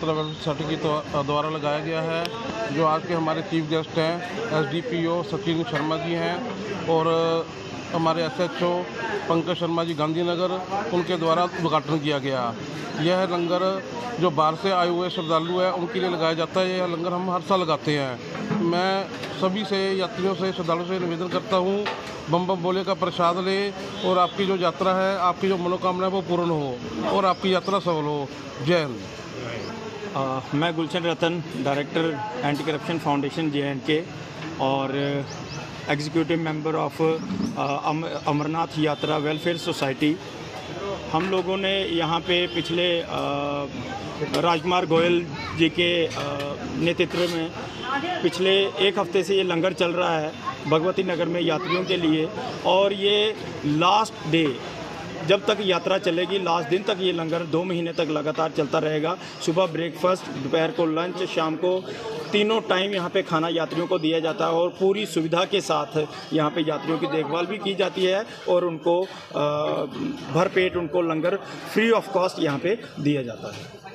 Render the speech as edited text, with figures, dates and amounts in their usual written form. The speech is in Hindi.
यात्रा वेलफेयर सोसाइटी के द्वारा लगाया गया है। जो आज के हमारे चीफ गेस्ट हैं SDPO सचिन शर्मा जी हैं और हमारे SHO पंकज शर्मा जी गांधीनगर, उनके द्वारा उद्घाटन किया गया। यह लंगर जो बाहर से आए हुए श्रद्धालु हैं उनके लिए लगाया जाता है। यह लंगर हम हर साल लगाते हैं। मैं सभी से, यात्रियों से, श्रद्धालुओं से निवेदन करता हूँ, बम बम बोले का प्रसाद ले और आपकी जो यात्रा है, आपकी जो मनोकामना है वो पूर्ण हो और आपकी यात्रा सफल हो। जय हिंद। मैं Gulshan Ratan, director anti corruption foundation JNK और executive member of Amarnath Yatra welfare society. हम लोगों ने यहाँ पे पिछले राजकुमार गोयल जी के नेतृत्व में पिछले एक हफ्ते से ये लंगर चल रहा है भगवती नगर में यात्रियों के लिए, और ये लास्ट डे जब तक यात्रा चलेगी, लास्ट दिन तक ये लंगर 2 महीने तक लगातार चलता रहेगा। सुबह ब्रेकफास्ट, दोपहर को लंच, शाम को तीनों टाइम यहाँ पे खाना यात्रियों को दिया जाता है और पूरी सुविधा के साथ यहाँ पे यात्रियों की देखभाल भी की जाती है और उनको भरपेट उनको लंगर फ्री ऑफ कॉस्ट यहाँ पे दिया जाता है।